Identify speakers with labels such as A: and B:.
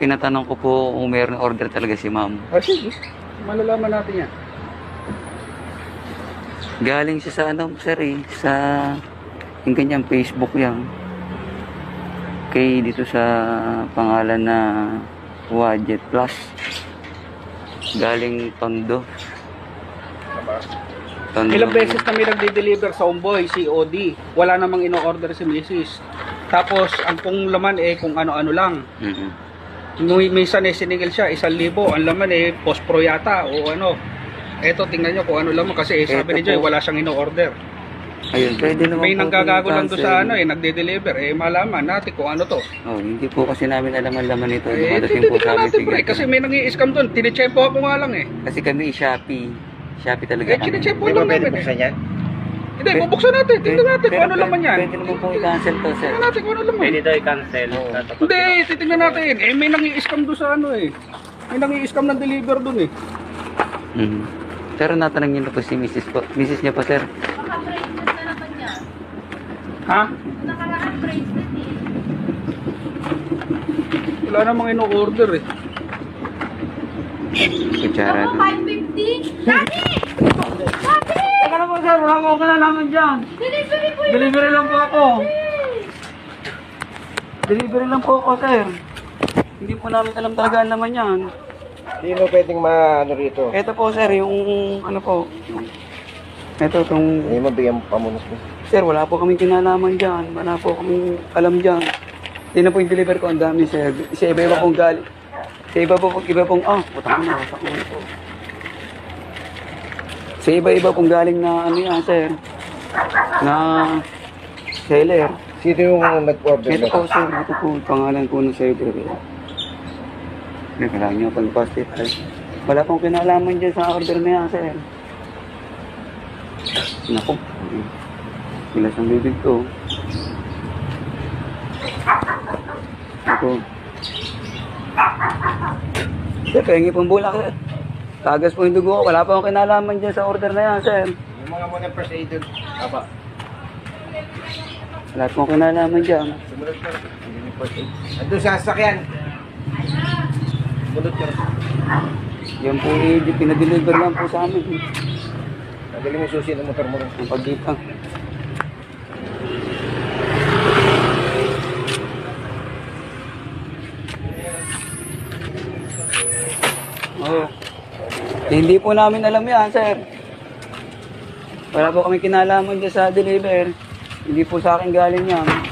A: tinatanong ko po kung mayroon order talaga si ma'am.
B: Sige, malalaman natin yan.
A: Galing siya sa ano, sir sa yung kanyang Facebook yan. Kay dito sa pangalan na Wadjet Plus. Galing Tondo.
B: Ilang beses kami nagde-deliver sa Omboy, COD. Wala namang ino-order si Mrs. Tapos, ang pong laman kung ano-ano lang. Minsan siningil siya, 1,000. Ang laman post-pro yata o ano. Eto, tingnan nyo kung ano laman kasi sabi ni Joy, wala siyang ino-order.
A: Ayun, pwede naman
B: may
A: po
B: nanggagago lang doon sa nagde-deliver. Malaman natin kung ano to.
A: Oh, hindi po kasi namin alam ang laman nito.
B: Tingnan natin pre, kasi may nang-i-scam doon. Tine-chepo ako nga lang
A: Kasi kami Shopee talaga kami.
B: Tine-chepo lang
C: Pwede
B: namin
C: buksan yan?
B: Hindi, bubuksan natin. Tingnan natin kung ano laman yan.
A: Pwede naman po i-cancel to, sir.
B: Tingnan natin kung ano laman.
C: Pwede daw i-cancel.
B: Hindi, titingnan natin. May nang-i-scam doon sa may nang-i-scam ng deliver doon
A: Sir, natanongin na po si Mrs. po. Mrs. niya po, sir.
D: Naka-bracelet na naman niya.
B: Ha?
D: Nakaraan bracelet
B: Wala namang ino-order
A: Kutsara
D: Ako,
A: doon.
D: 550? Dami! Dami!
B: Teka na po sir, wala ko kinalaman dyan.
D: Delivery po yun!
B: Delivery lang po ako. Delivery lang po ako, sir. Hindi po namin alam talaga ang laman yan.
C: Hindi mo pwedeng maano rito.
B: Ito po sir, yung ano po. Ito itong...
C: Hindi mo bigyan mo pamunos mo.
B: Sir, wala po kaming kinalaman dyan. Wala po kaming alam dyan. Hindi na po yung deliver ko, ang dami sir. Sa iba-iba pong galing. Sa iba pong, putang na, po. Sa iba-iba pong galing na ano yan, sir. Na seller.
C: Sino yung nag-order
B: Ito
C: na?
B: po, sir. Ito po, pangalan ko ng seller. Kailangan nyo pag-postit. Wala pong kinalaman dyan sa order na yan, sir. Naku. Bilas ang bibig ko. Ito. Sir, pengi pong bulak, sir. Tagas po yung dugo ko. Wala pa akong kinalaman dyan sa order na yan, sir.
C: Yung mga muna first aid doon. Aba.
B: Wala pa akong kinalaman dyan.
C: Sumunod ka. Hindi yung first aid. Andun sa sasakyan. Sumunod ka.
B: Yan po pinadeliver lang po sa amin.
C: Nagaling mo susi ng motor mo rin.
B: Ang pagdipang. Oh. Hindi po namin alam yan, sir. Wala po kami kinalaman dyan sa deliver. Hindi po sa akin galing yan.